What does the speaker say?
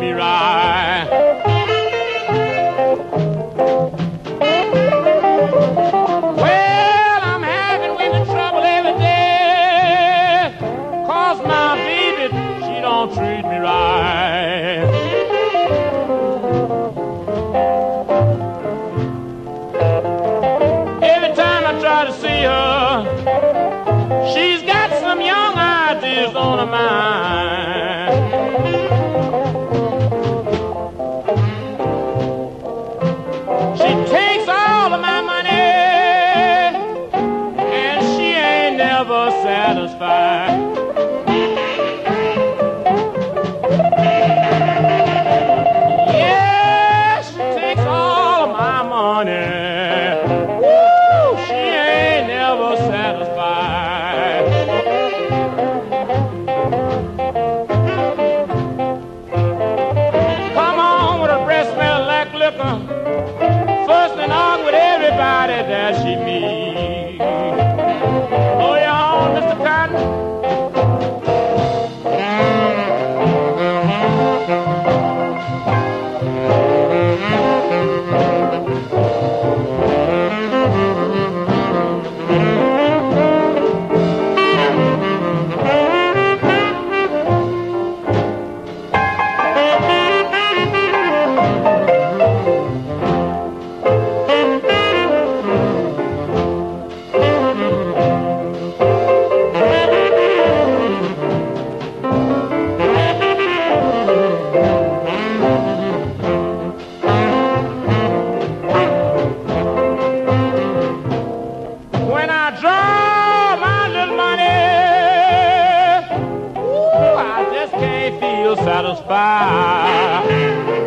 me right. Well, I'm having women trouble every day, 'cause my baby, she don't treat me right. Every time I try to see her, she's got some young ideas on her mind. She takes all of my money, and she ain't never satisfied. Yeah, she takes all of my money. Woo, she ain't never satisfied. Come on with a breath smell like liquor, fuss and argue with everybody that she meets. Oh, you on, Mr. Cotton? When I draw my little money, ooh, I just can't feel satisfied.